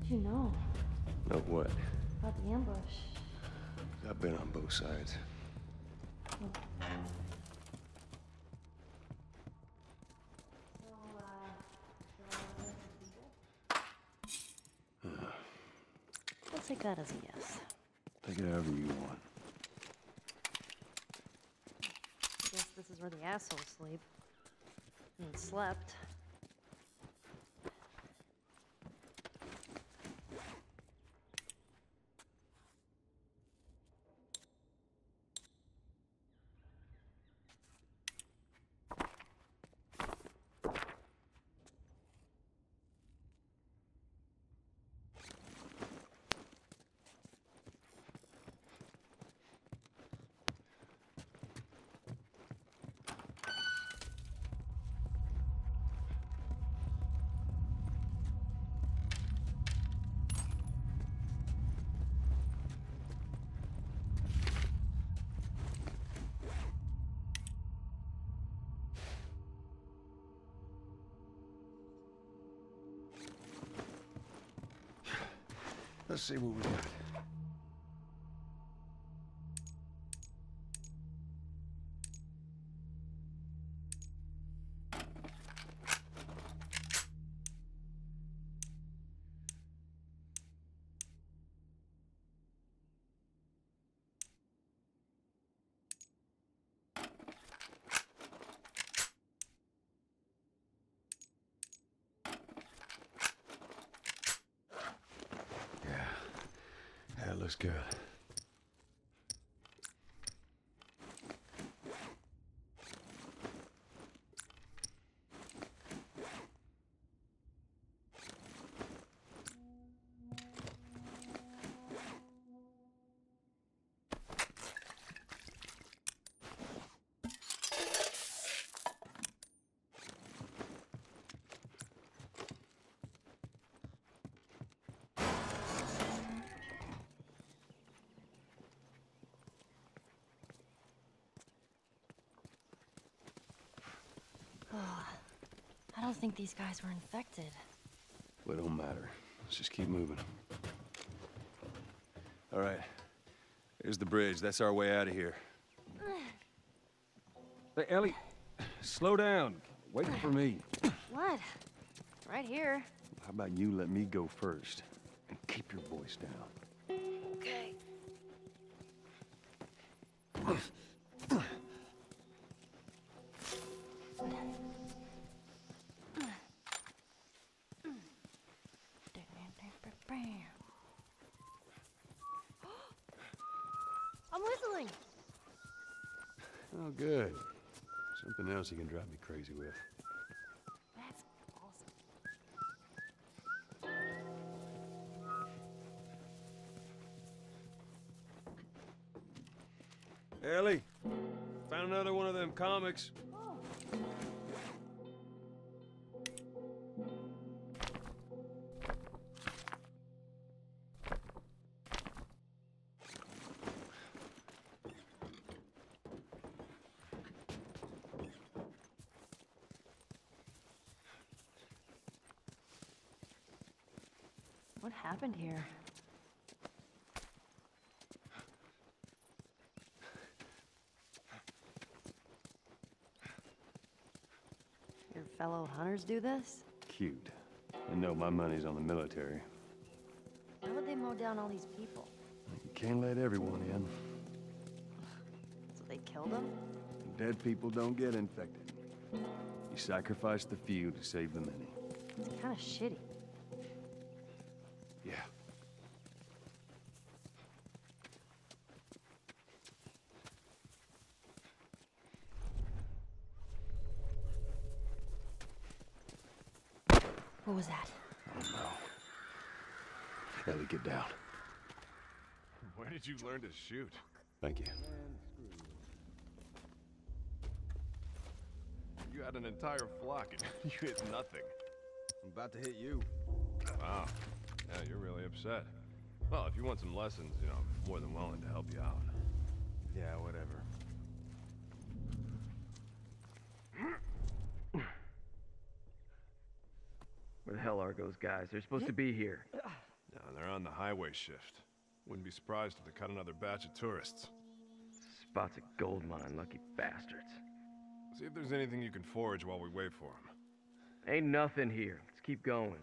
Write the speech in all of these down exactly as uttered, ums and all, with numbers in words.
How'd you know? Know what? About the ambush. I've been on both sides. Oh. So, uh, Uh, let's take that as a yes. take it however you want. I guess this is where the assholes sleep. And slept. Let's see what we got. That looks good. I don't think these guys were infected. Well, it don't matter. Let's just keep moving. All right. Here's the bridge. That's our way out of here. Hey, Ellie, slow down. Wait for me. What? Right here. How about you let me go first? And keep your voice down. Okay. I'm whistling. Oh, good. Something else you can drive me crazy with. That's awesome. Ellie, found another one of them comics. Oh. What happened here? Your fellow hunters do this? Cute. And no, my money's on the military. Why would they mow down all these people? You can't let everyone in. So they killed them? Dead people don't get infected. You sacrifice the few to save the many. It's kind of shitty. Yeah. What was that? Oh no. Ellie, get down. Where did you learn to shoot? Thank you. You had an entire flock and you hit nothing. I'm about to hit you. Wow. Yeah, you're really upset. Well, if you want some lessons, you know, I'm more than willing to help you out. Yeah, whatever. Where the hell are those guys? They're supposed to be here. and they're on the highway shift. Wouldn't be surprised if they cut another batch of tourists. Spot's a gold mine, lucky bastards. See if there's anything you can forage while we wait for them. Ain't nothing here. Let's keep going.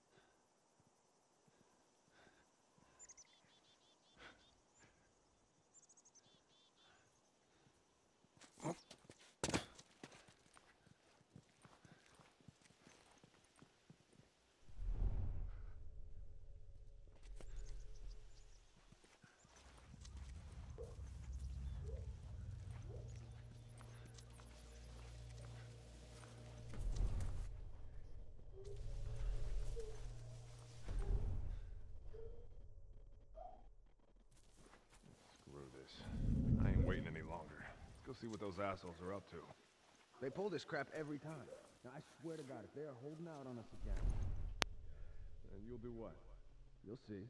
Screw this. I ain't waiting any longer. Let's go see what those assholes are up to. They pull this crap every time. Now, I swear to God, if they are holding out on us again... And you'll do what? You'll see.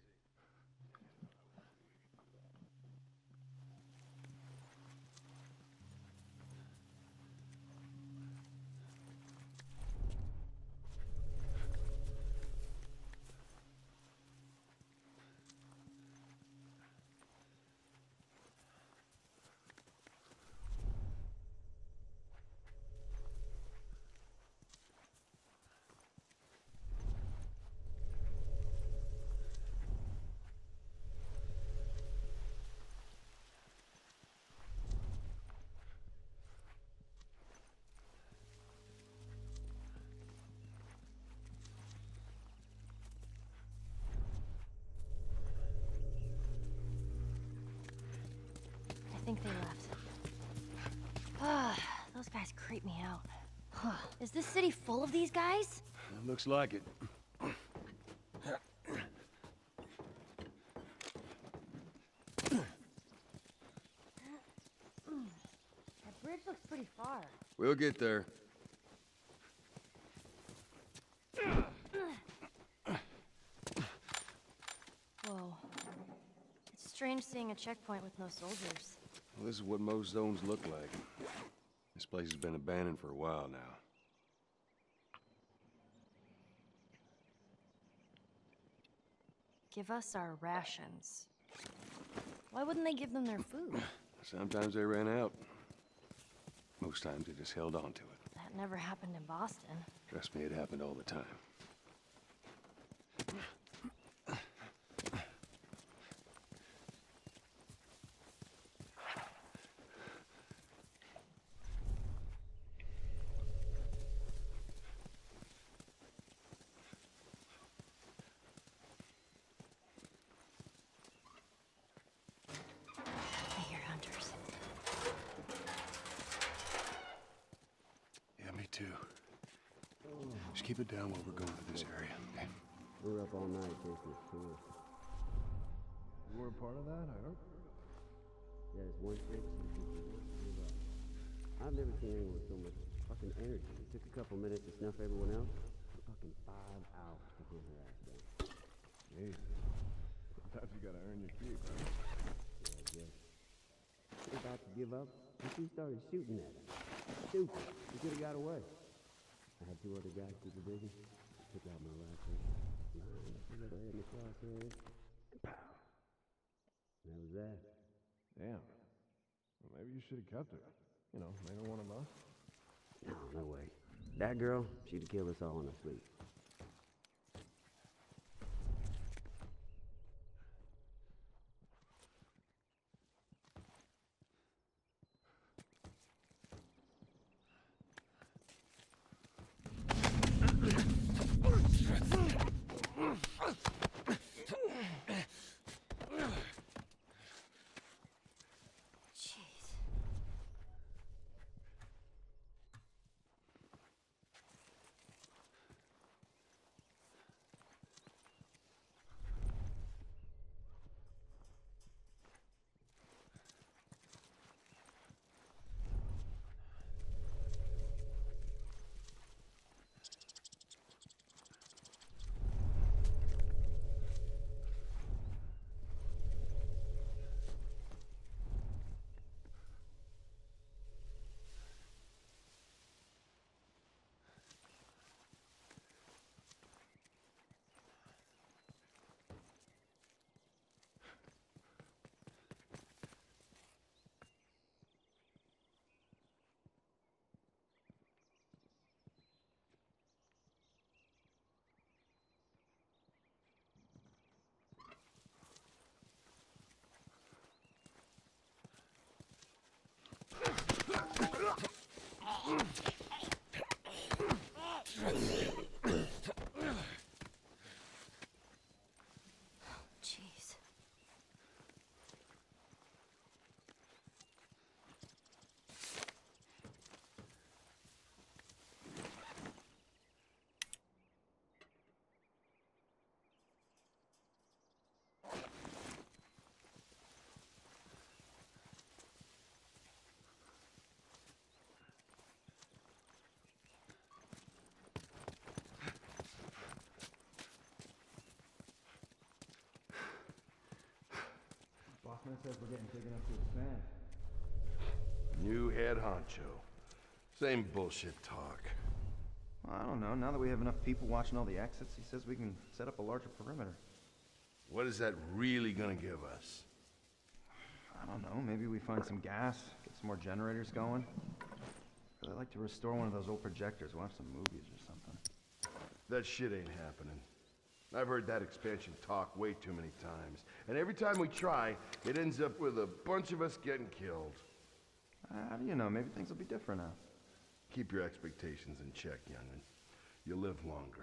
I think they left. Ah, those guys creep me out. Huh. Is this city full of these guys? It looks like it. That bridge looks pretty far. We'll get there. Whoa. It's strange seeing a checkpoint with no soldiers. Well, this is what most zones look like. This place has been abandoned for a while now. Give us our rations. Why wouldn't they give them their food? Sometimes they ran out. Most times they just held on to it. That never happened in Boston. Trust me, it happened all the time. I hear hunters. Yeah, me too. Just keep it down while we're going through this area, okay? We were up all night chasing this tourist. You were a part of that, I heard? Yeah, this one chick, she just wouldn't give up. I've never seen anyone with so much fucking energy. It took a couple minutes to snuff everyone else. Fucking five hours to get her ass down. Jesus. Sometimes you gotta earn your keep, right? Yeah, yeah. She was about to give up, and she started shooting at him. Stupid. She could have got away. I had two other guys super busy. Took out my rifle. Behind, I put her head in the crosshairs. Pow. That was that. Damn. Well, maybe you should have kept her. You know, made her one of us. No, no way. That girl, she'd have killed us all in her sleep. Jeez. Jeez. Bossman says we're getting big enough to expand. New head honcho. Same bullshit talk. Well, I don't know. Now that we have enough people watching all the exits, he says we can set up a larger perimeter. What is that really gonna give us? I don't know. Maybe we find some gas, get some more generators going. I'd like to restore one of those old projectors, watch some movies or something. That shit ain't happening. I've heard that expansion talk way too many times. And every time we try, it ends up with a bunch of us getting killed. How do you know? Maybe things will be different now. Keep your expectations in check, young'un. You'll live longer.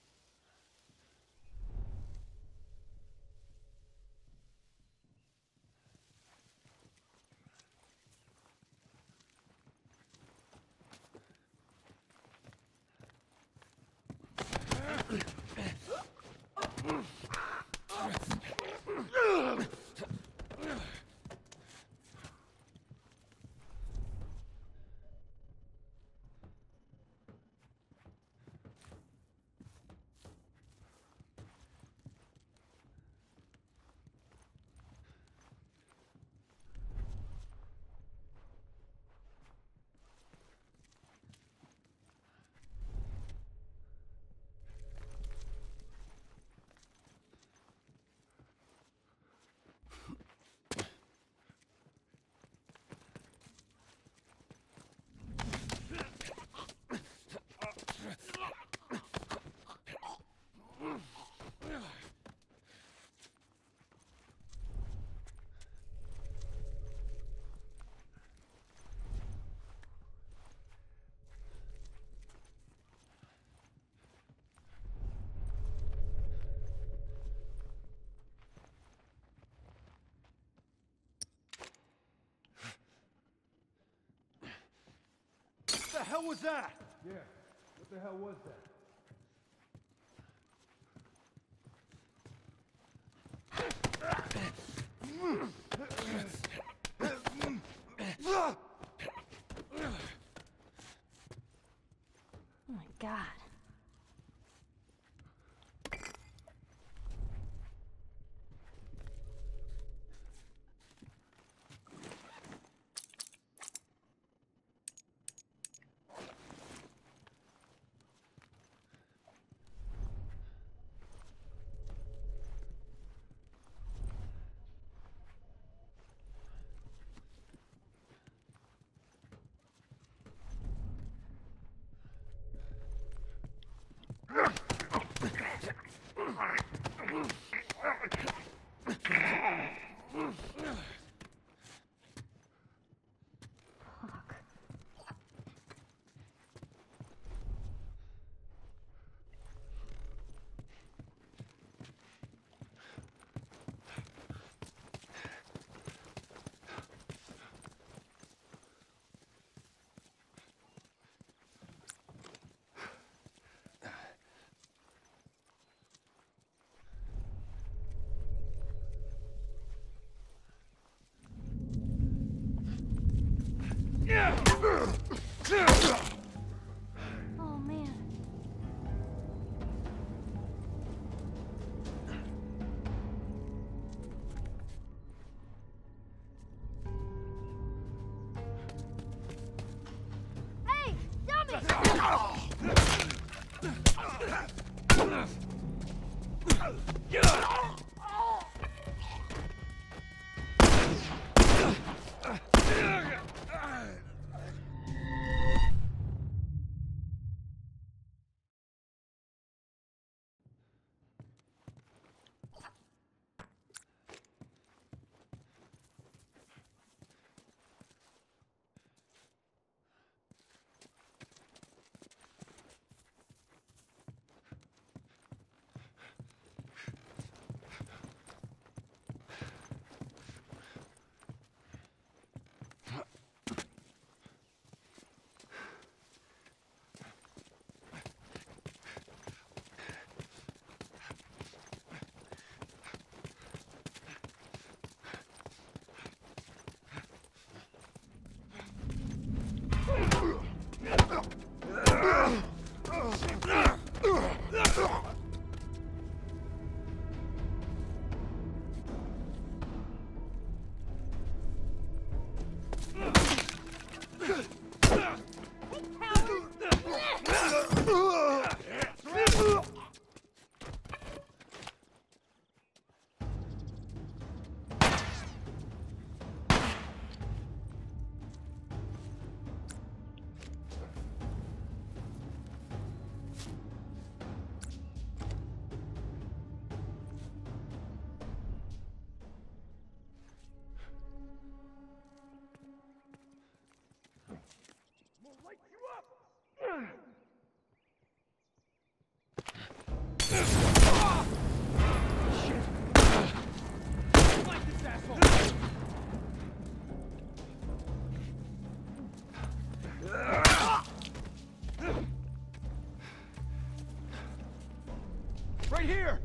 What the hell was that? Yeah, what the hell was that? Oh my God. Oh man. Hey, dummy! Right here!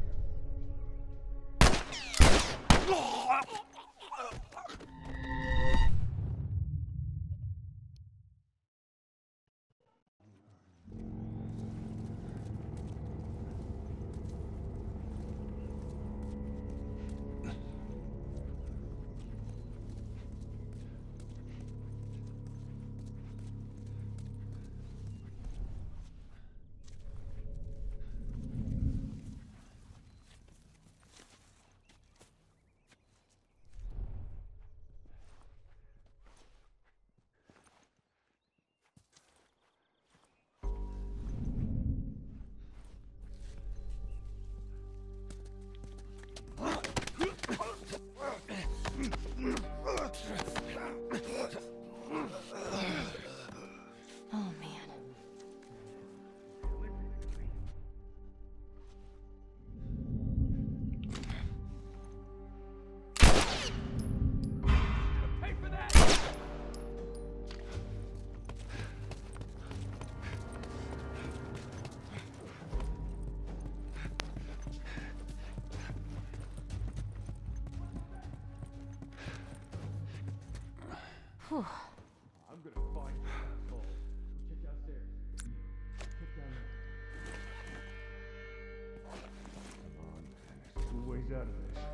Oh, man. Pay for that! Whew. I'm gonna find you, asshole. Check downstairs. Check down there. Come on, man. There's two ways out of this.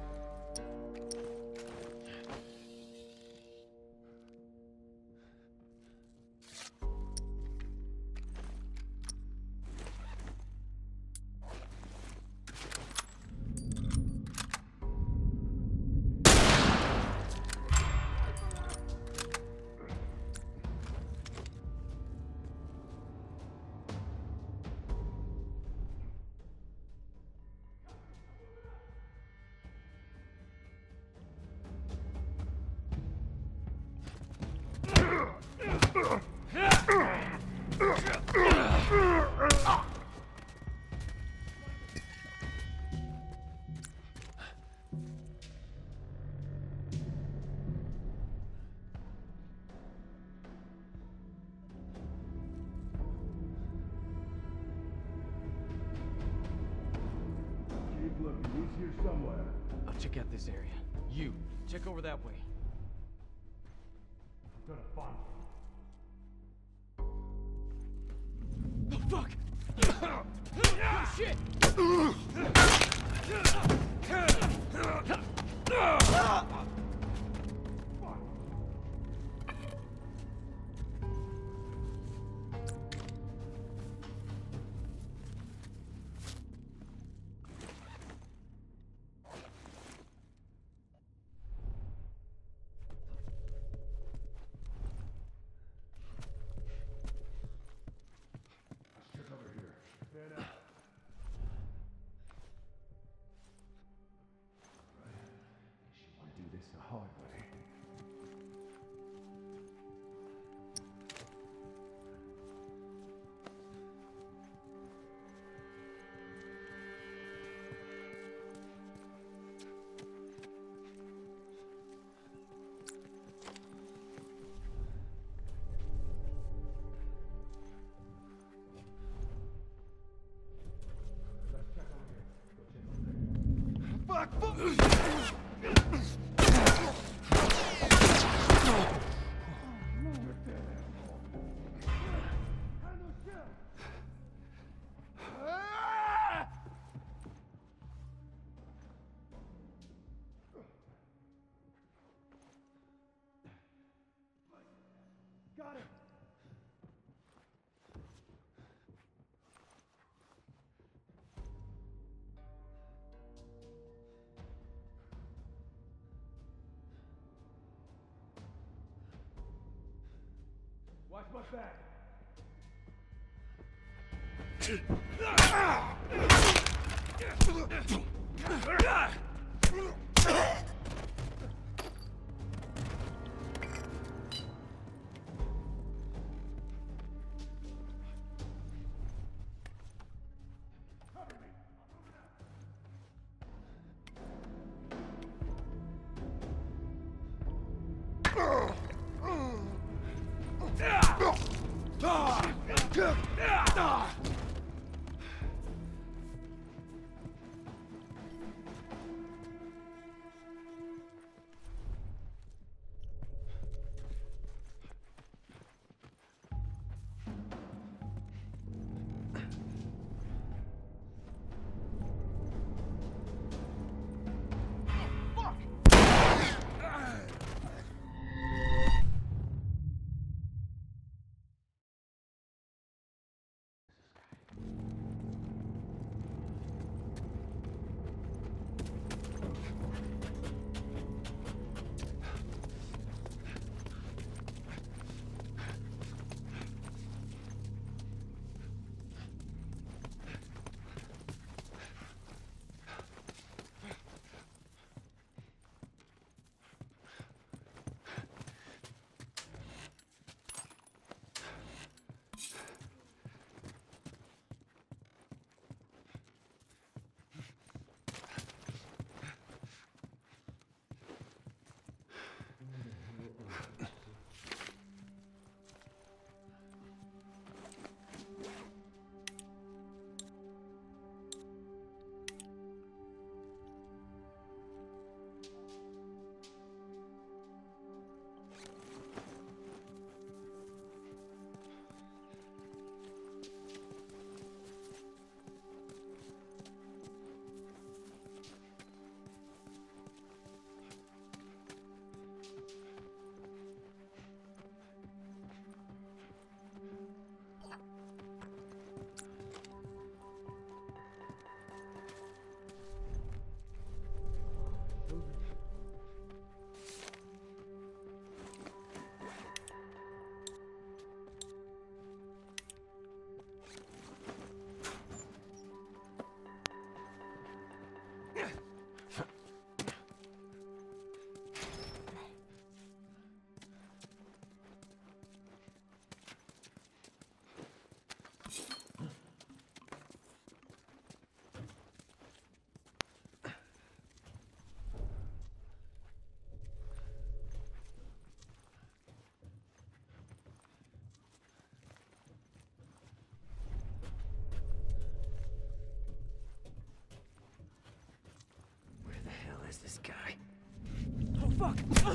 Keep looking. He's here somewhere. I'll check out this area. You, check over that way. I'm gonna find him. Oh, fuck! Oh, shit! Got him! Watch my back. Is this guy? Oh, fuck!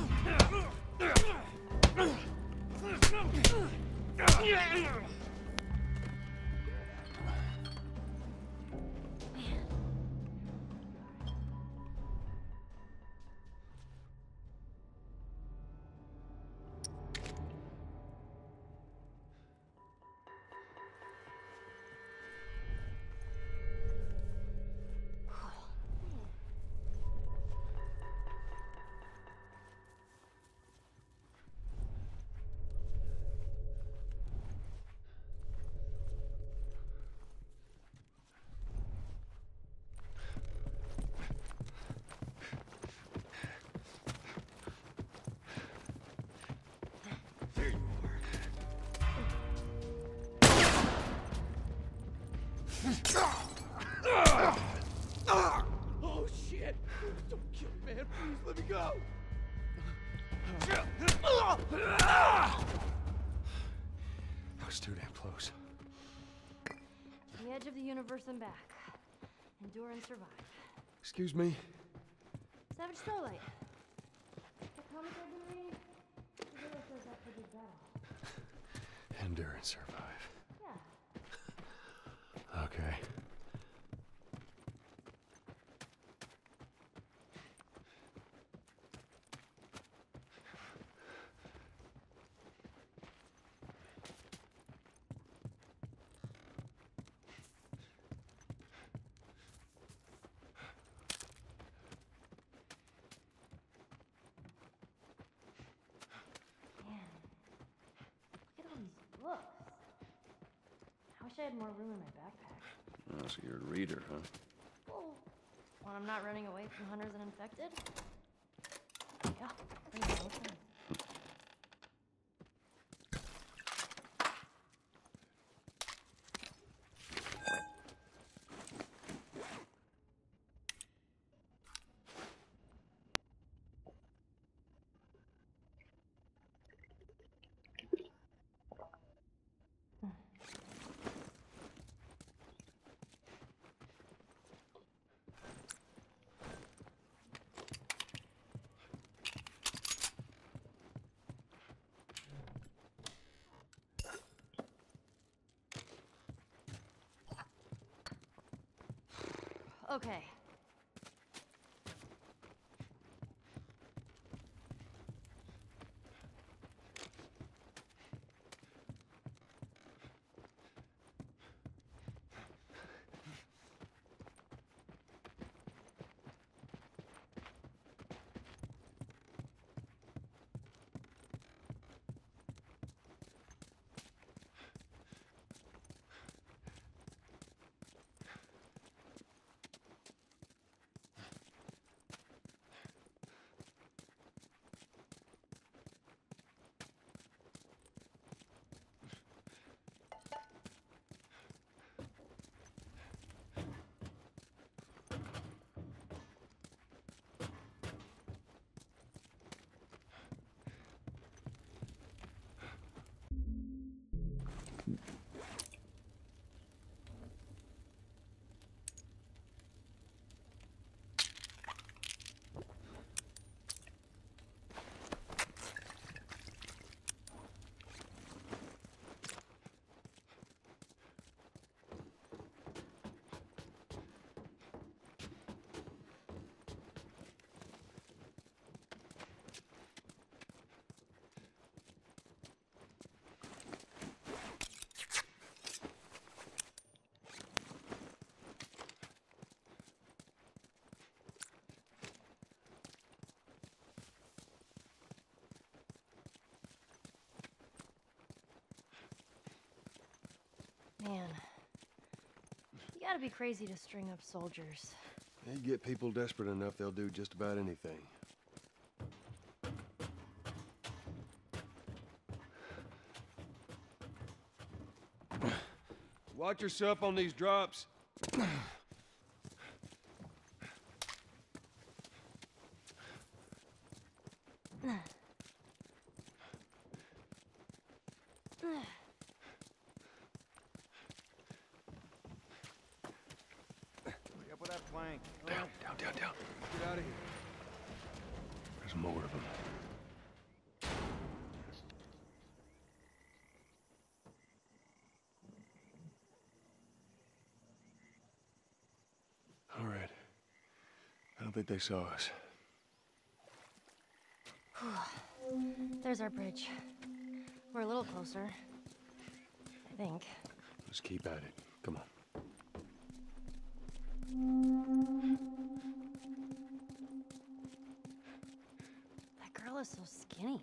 Oh shit! Don't kill me, man. Please let me go. That was too damn close. The edge of the universe and back. Endure and survive. Excuse me? Savage Starlight. That comic I've been reading? The hero shows up for the battle. Endure and survive. Yeah. Okay. Man, look at all these wish I had more room in my backpack. Oh, so you're a reader, huh? Well, when I'm not running away from hunters and infected? Yeah, pretty much. Okay. Man, you gotta be crazy to string up soldiers. You get people desperate enough, they'll do just about anything. Watch yourself on these drops. Hurry up with that plank. Down, down, down, down. Get out of here. There's more of them. All right. I don't think they saw us. There's our bridge. We're a little closer. I think. Let's keep at it. Come on. That girl is so skinny.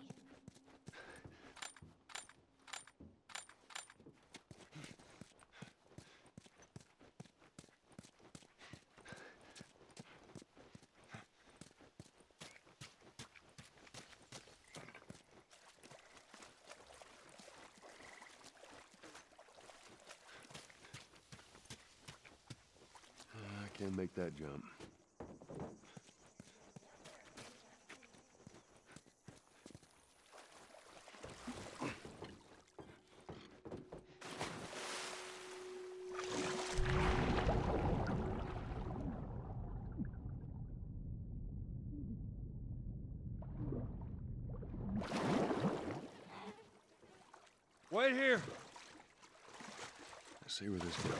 I can't make that jump. Wait here. Let's see where this goes.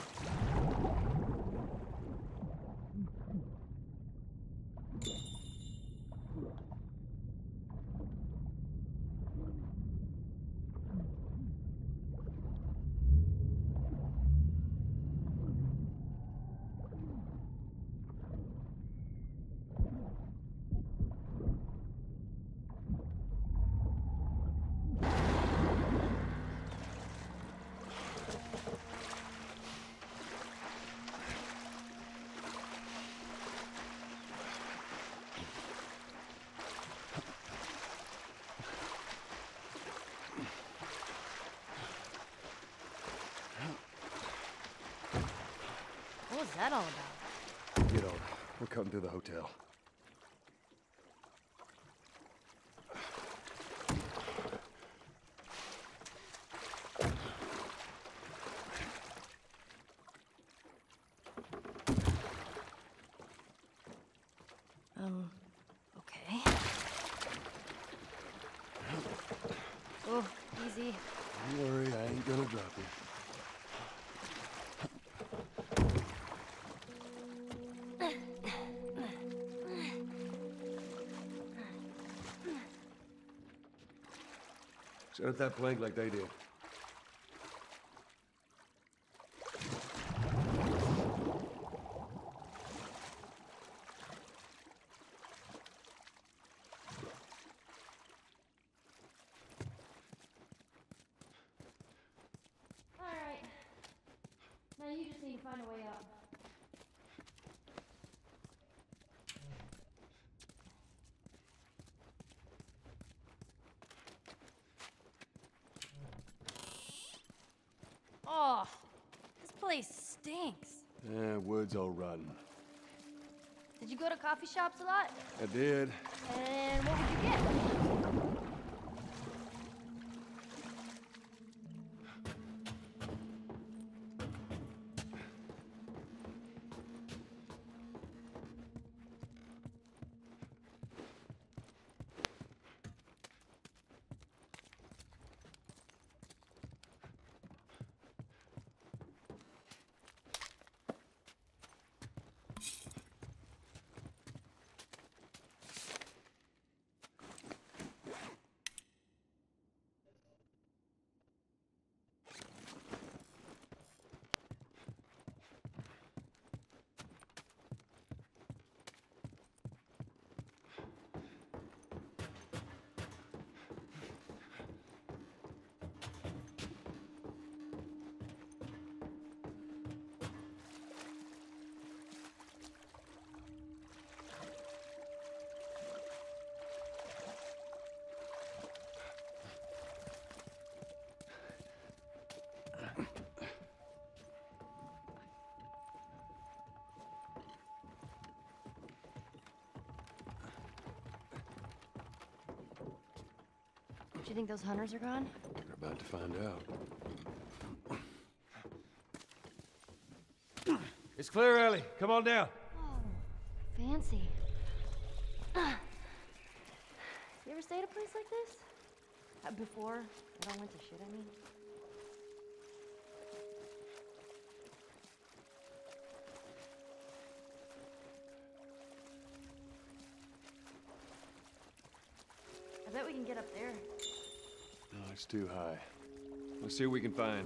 was that all about? Get on. We're cutting through the hotel. Um, okay. Oh, easy. Don't worry, I ain't gonna drop you. Set up that plank like they did. Alright. Now you just need to find a way up. Oh, this place stinks. Yeah, wood's all rotten. Did you go to coffee shops a lot? I did. And what would you get? Do you think those hunters are gone? We're about to find out. It's clear, Ellie. Come on down. Oh, fancy. Ah. You ever stay at a place like this? Uh, before it all went to shit, I mean? I bet we can get up there. No, it's too high. Let's see what we can find.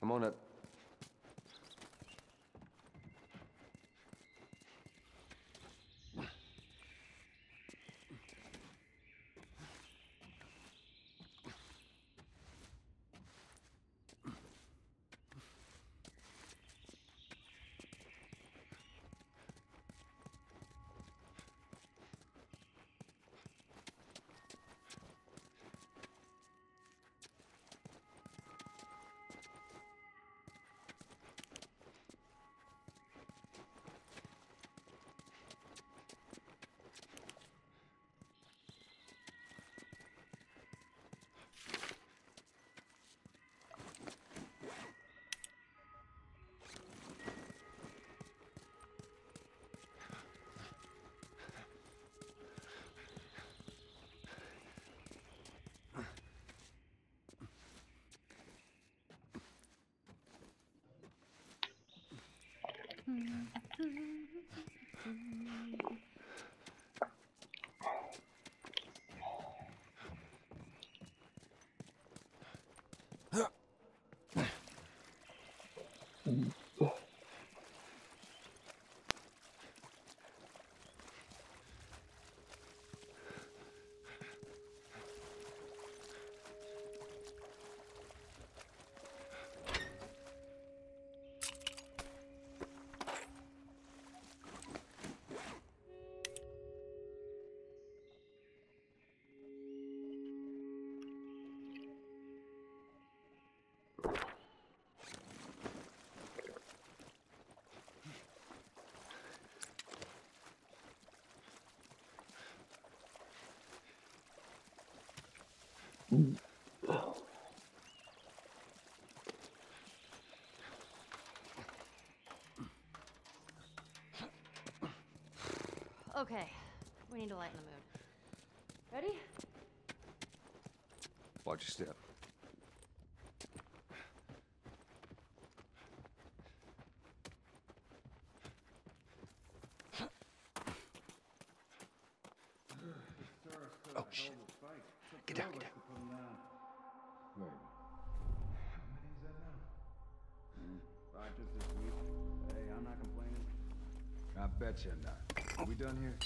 I'm on it. Okay, we need to lighten the mood. Ready? Watch your step. Oh, shit. Get down, get down. Wait. How many is that now? Five just this week. Hey, I'm not complaining. I bet you're not. Are we done here?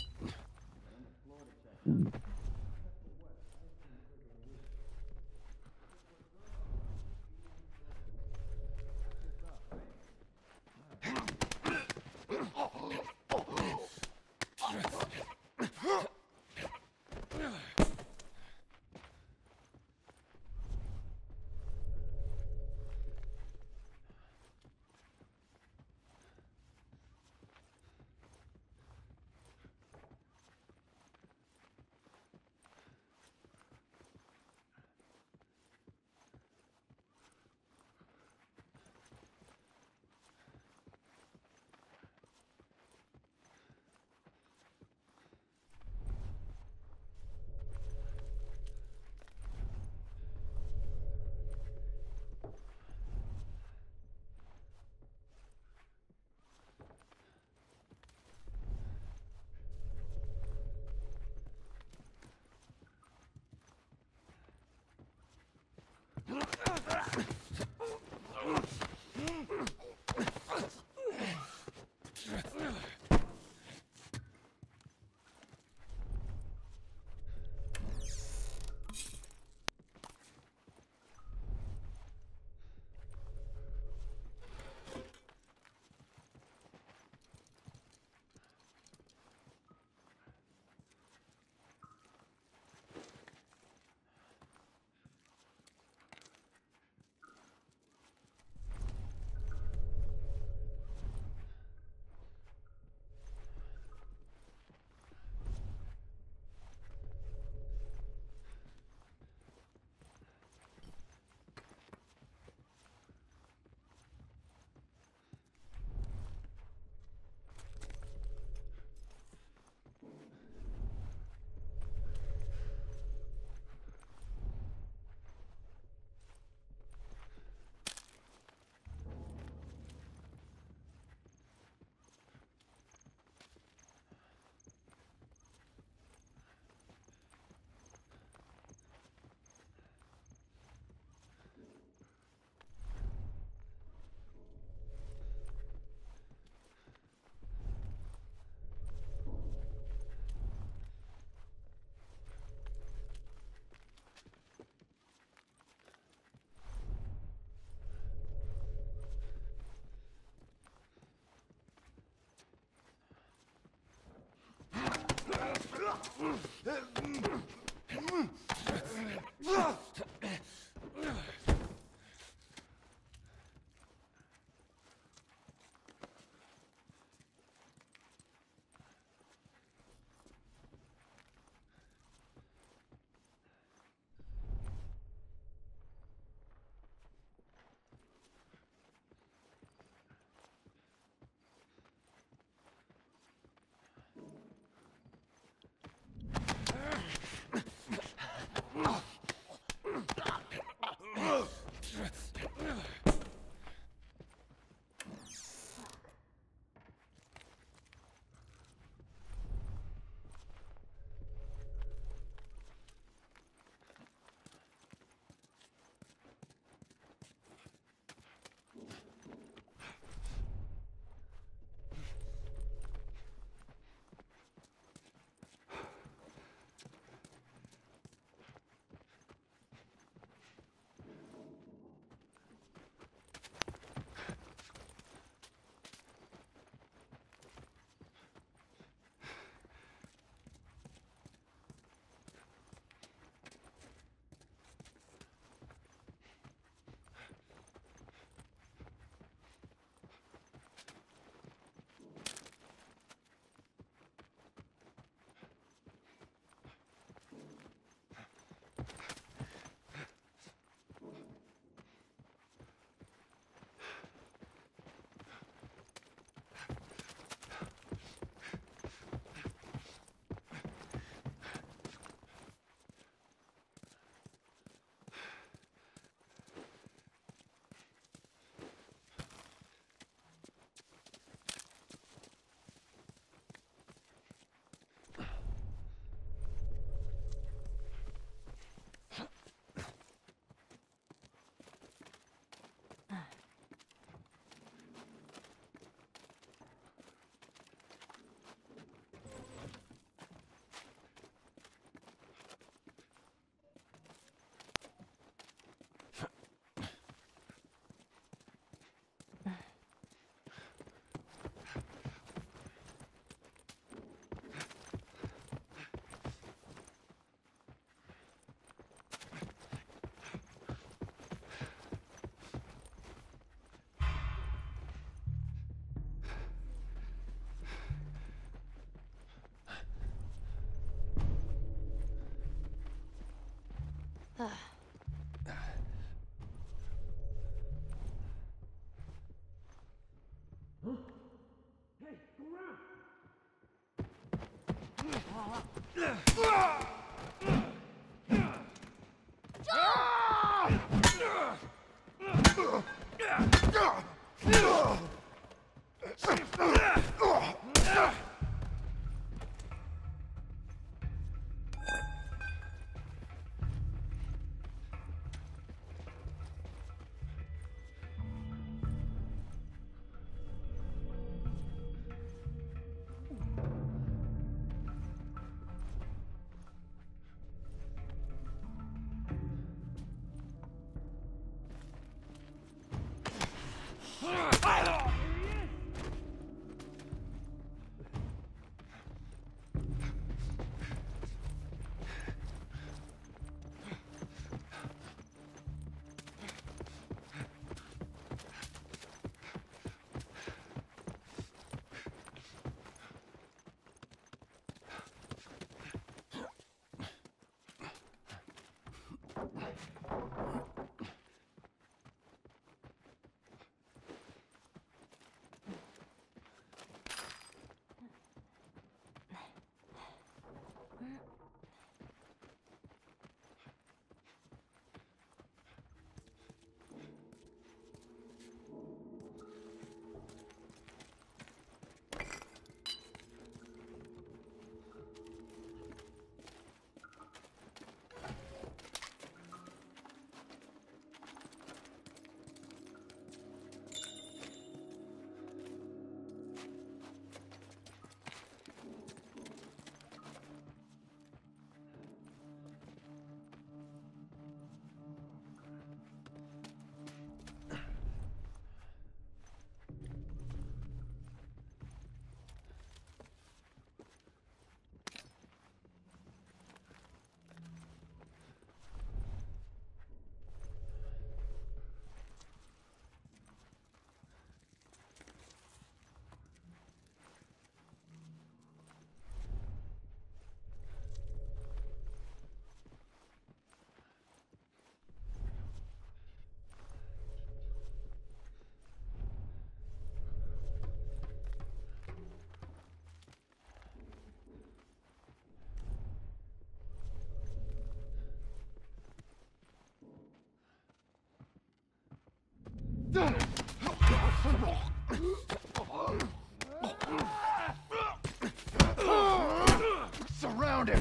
Surrounded.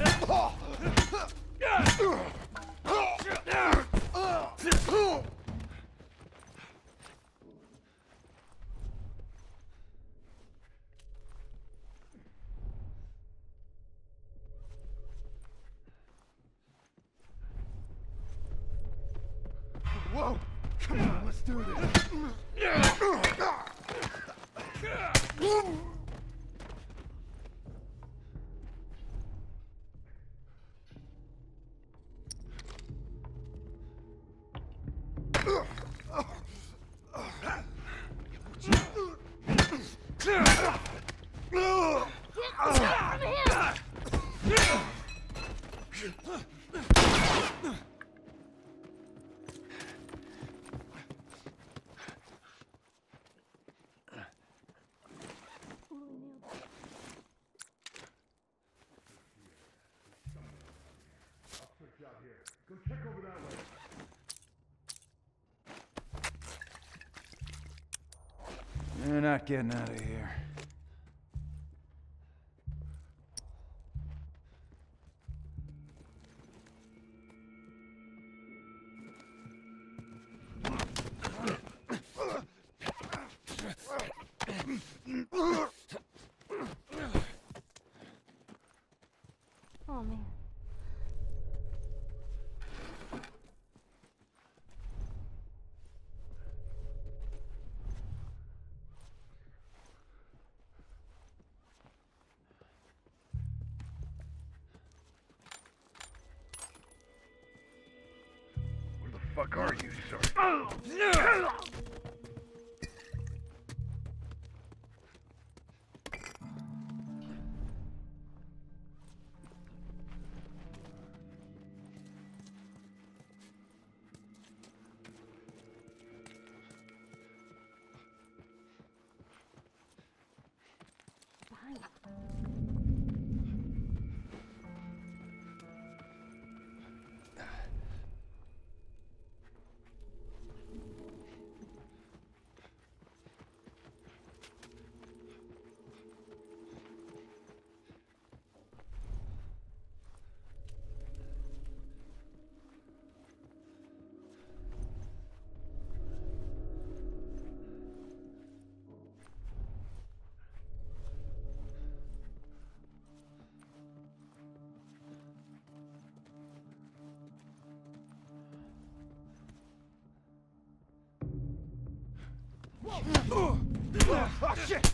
Whoa! Come on, let's do this. Go check over that way. You're not getting out of here. Oh, man. Where the fuck are you, sir? Behind you. Oh, shit!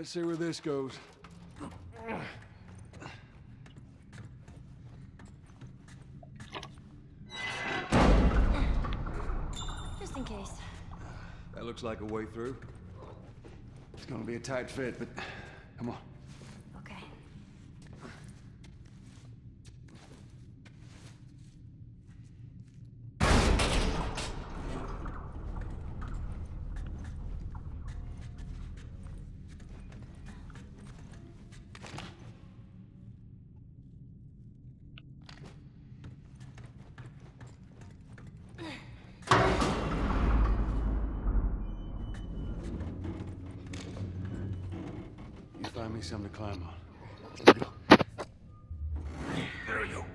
Let's see where this goes. Just in case. That looks like a way through. It's gonna be a tight fit, but come on. Okay. You find me something to climb on. Let's go. There we go.